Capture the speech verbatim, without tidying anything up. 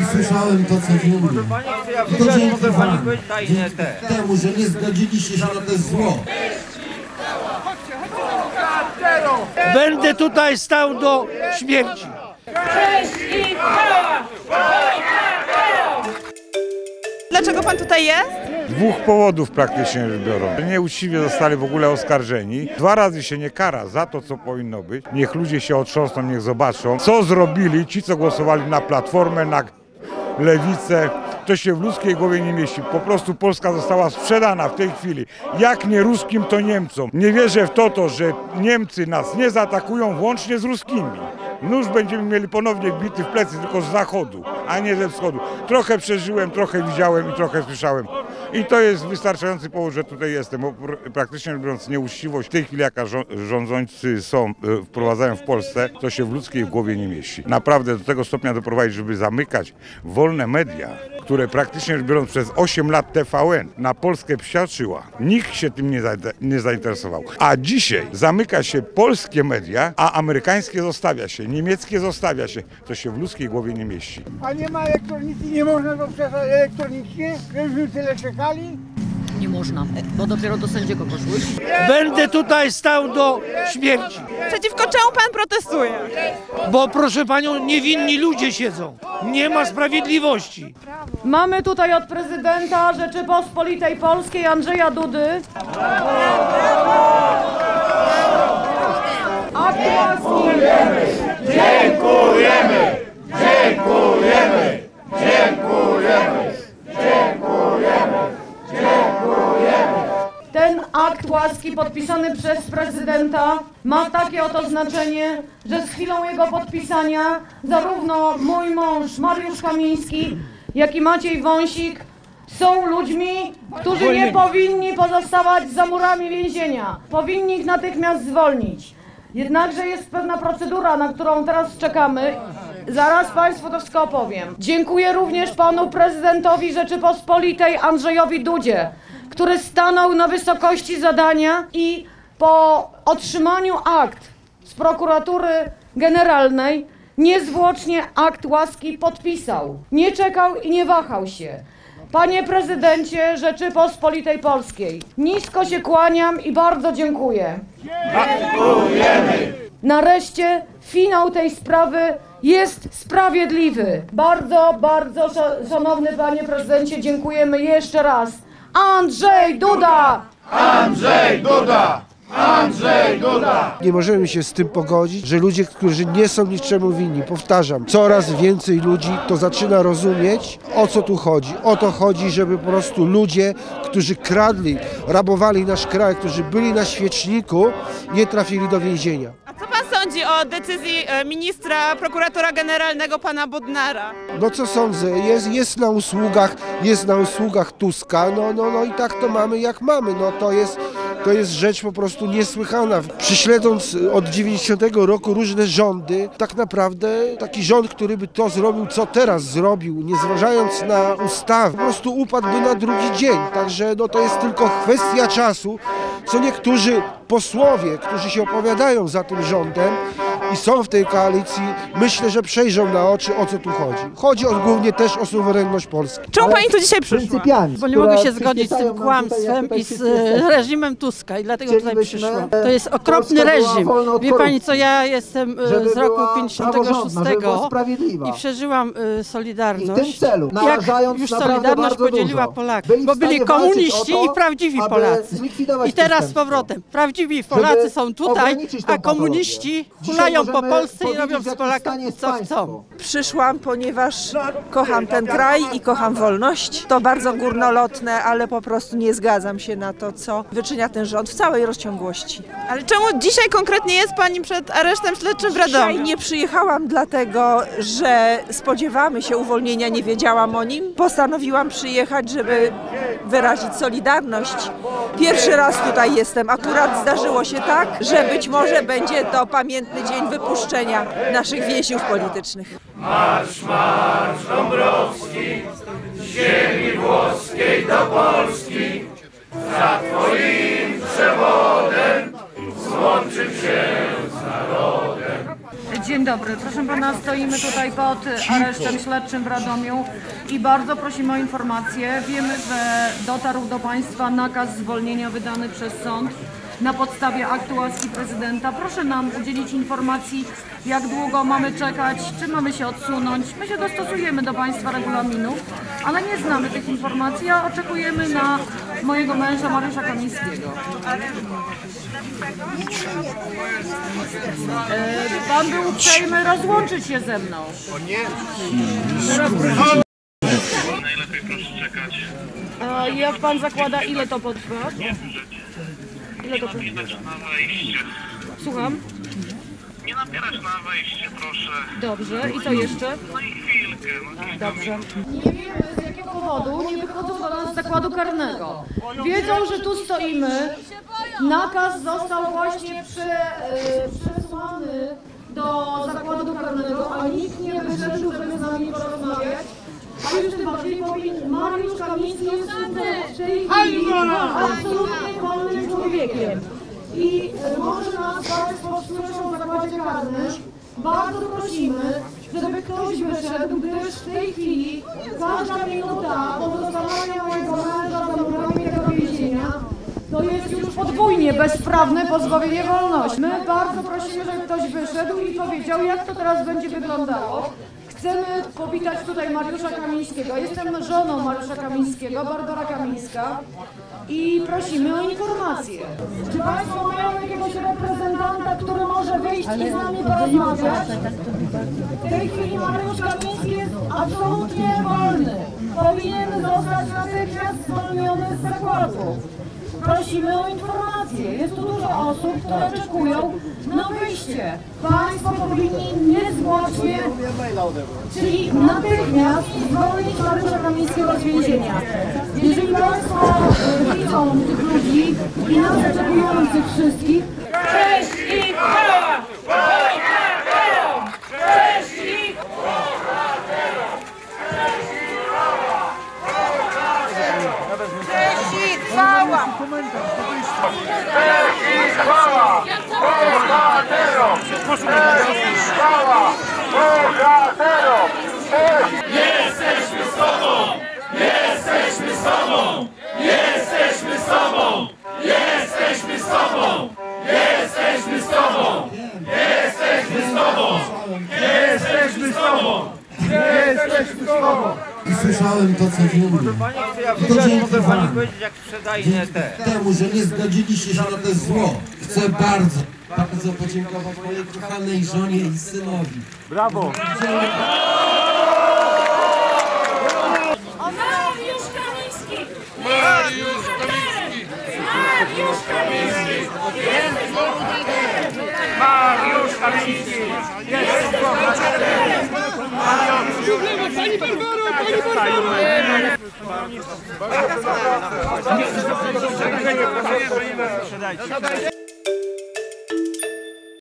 i słyszałem to, co mówił. I to dzięki wam, dzięki temu, że nie zgodziliście się na to zło. Będę tutaj stał do śmierci. Dlaczego pan tutaj jest? Z dwóch powodów praktycznie rzecz biorąc. Nieuczciwie zostali w ogóle oskarżeni. Dwa razy się nie kara za to, co powinno być. Niech ludzie się otrząsną, niech zobaczą, co zrobili ci, co głosowali na Platformę, na Lewicę. To się w ludzkiej głowie nie mieści. Po prostu Polska została sprzedana w tej chwili. Jak nie ruskim, to Niemcom. Nie wierzę w to, to że Niemcy nas nie zaatakują włącznie z ruskimi. Nóż będziemy mieli ponownie wbity w plecy, tylko z zachodu, a nie ze wschodu. Trochę przeżyłem, trochę widziałem i trochę słyszałem. I to jest wystarczający powód, że tutaj jestem. Bo praktycznie rzecz biorąc, nieuczciwość w tej chwili, jaka rządzący są, wprowadzają w Polsce, to się w ludzkiej głowie nie mieści. Naprawdę do tego stopnia doprowadzić, żeby zamykać wolne media, które praktycznie rzecz biorąc przez osiem lat T V N na Polskę psiaczyła. Nikt się tym nie, za, nie zainteresował. A dzisiaj zamyka się polskie media, a amerykańskie zostawia się, niemieckie zostawia się. To się w ludzkiej głowie nie mieści. A nie ma elektroniki, nie można go przesłać elektronicznie? Żeśmy tyle czekali? Nie można, bo dopiero do sędziego poszły. Będę tutaj stał do śmierci. Przeciwko czemu pan protestuje? Bo proszę panią, niewinni ludzie siedzą. Nie ma sprawiedliwości. Mamy tutaj od prezydenta Rzeczypospolitej Polskiej Andrzeja Dudy akt łaski. Dziękujemy! Dziękujemy! Dziękujemy! Dziękujemy! Dziękujemy! Ten akt łaski podpisany przez prezydenta ma takie oto znaczenie, że z chwilą jego podpisania zarówno mój mąż Mariusz Kamiński, jak i Maciej Wąsik są ludźmi, którzy nie powinni pozostawać za murami więzienia. Powinni ich natychmiast zwolnić. Jednakże jest pewna procedura, na którą teraz czekamy. Zaraz Państwu to wszystko opowiem. Dziękuję również panu prezydentowi Rzeczypospolitej Andrzejowi Dudzie, który stanął na wysokości zadania i po otrzymaniu akt z prokuratury generalnej niezwłocznie akt łaski podpisał. Nie czekał i nie wahał się. Panie prezydencie Rzeczypospolitej Polskiej, nisko się kłaniam i bardzo dziękuję. Dziękujemy! Nareszcie finał tej sprawy jest sprawiedliwy. Bardzo, bardzo szanowny panie prezydencie, dziękujemy jeszcze raz. Andrzej Duda! Andrzej Duda! Andrzej Duda! Nie możemy się z tym pogodzić, że ludzie, którzy nie są niczemu winni, powtarzam, coraz więcej ludzi to zaczyna rozumieć, o co tu chodzi. O to chodzi, żeby po prostu ludzie, którzy kradli, rabowali nasz kraj, którzy byli na świeczniku, nie trafili do więzienia. A co pan sądzi o decyzji ministra prokuratora generalnego pana Bodnara? No co sądzę, jest, jest na usługach, jest na usługach Tuska, no, no, no i tak to mamy jak mamy, no to jest, to jest rzecz po prostu niesłychana. Prześledząc od dziewięćdziesiątego roku różne rządy, tak naprawdę taki rząd, który by to zrobił, co teraz zrobił, nie zważając na ustawy, po prostu upadłby na drugi dzień. Także no, to jest tylko kwestia czasu, co niektórzy posłowie, którzy się opowiadają za tym rządem i są w tej koalicji, myślę, że przejrzą na oczy, o co tu chodzi. Chodzi o, głównie też o suwerenność Polski. Czemu pani tu dzisiaj przyszła? Bo nie mogę się zgodzić z tym kłamstwem i z reżimem Tuska i dlatego tutaj przyszłam. To jest okropny reżim. Wie pani co, ja jestem z roku pięćdziesiątego szóstego i przeżyłam Solidarność. Jak już Solidarność podzieliła Polaków, bo byli komuniści i prawdziwi Polacy. I teraz z powrotem, prawdziwi Polacy są tutaj, a komuniści hulają po Polsce i robią z Polakami co chcą. Przyszłam, ponieważ kocham ten kraj i kocham wolność. To bardzo górnolotne, ale po prostu nie zgadzam się na to, co wyczynia ten rząd w całej rozciągłości. Ale czemu dzisiaj konkretnie jest pani przed aresztem śledczym w Radomiu? Dzisiaj nie przyjechałam dlatego, że spodziewamy się uwolnienia, nie wiedziałam o nim. Postanowiłam przyjechać, żeby wyrazić solidarność. Pierwszy raz tutaj jestem. Akurat zdarzyło się tak, że być może będzie to pamiętny dzień wypuszczenia naszych więźniów politycznych. Marsz, marsz Dąbrowski, z ziemi włoskiej do Polski, za twoim przewodem złączył się z narodem. Dzień dobry. Proszę pana, stoimy tutaj pod aresztem śledczym w Radomiu i bardzo prosimy o informację. Wiemy, że dotarł do państwa nakaz zwolnienia wydany przez sąd na podstawie aktu łaski prezydenta. Proszę nam udzielić informacji, jak długo mamy czekać, czy mamy się odsunąć. My się dostosujemy do państwa regulaminów, ale nie znamy tych informacji, a oczekujemy na mojego męża Mariusza Kamińskiego. E, pan był uprzejmy rozłączyć się ze mną. Najlepiej proszę czekać. A jak pan zakłada, ile to potrwa? Ile to potrwa? Na wejście. Słucham? Nie napierać na wejście, proszę. Dobrze. I co jeszcze? No i chwilkę. No Dobrze. Nie wiemy, z jakiego powodu nie wychodzą do nas z zakładu karnego. Wiedzą, że tu stoimy. Nakaz został właśnie prze, y, przesłany do zakładu karnego, a nikt nie wyszedł, żeby z nami porozmawiać. A już tym bardziej powinien Mariusz Kamiński jest w tej chwili absolutnie wolnym człowiekiem. I y, może nas Państwo słyszą w zakładzie karnym. Bardzo prosimy, żeby ktoś wyszedł, gdyż w tej chwili każda minuta pozostawania mojego męża za murami tego więzienia to jest już podwójnie bezprawne pozbawienie wolności. My bardzo prosimy, żeby ktoś wyszedł i powiedział, jak to teraz będzie wyglądało. Chcemy powitać tutaj Mariusza Kamińskiego. Jestem żoną Mariusza Kamińskiego, Barbara Kamińska. I prosimy o informację. Czy Państwo mają jakiegoś reprezentanta, który może wyjść i z nami porozmawiać? W tej chwili Mariusz Kamiński jest absolutnie wolny. Powinien zostać natychmiast zwolniony z zakładu. Prosimy o informację. Jest tu dużo osób, które czekują na wyjście. Państwo powinni niezwłocznie, czyli natychmiast zwolnić Mariusza Kamińskiego z więzienia. Jeżeli Państwo widzą tych ludzi i nas oczekujących wszystkich, cześć i chwała! Bohaterom! Cześć i chwała! Cześć i chwała! Cześć i chwała! Bohaterom! Cześć i chwała! Bohaterom! Jesteśmy z Tobą! Jesteśmy z Tobą! Jesteśmy z Tobą! Jesteśmy z Tobą! Jesteśmy z Tobą! Jesteśmy z Tobą! Jesteśmy z Tobą! Jesteśmy z Tobą! I słyszałem to, co mówił. I to dzięki wam, dzięki temu, że nie zgodziliście się na to zło. Chcę bardzo, bardzo podziękować mojej kochanej żonie i synowi. Brawo! Mariusz Kamiński! Mariusz Kamiński! Mariusz Kamiński! Jest bohaterem! Mariusz Kamiński! Jest bohaterem! Pani Barbaro! Pani Barbaro!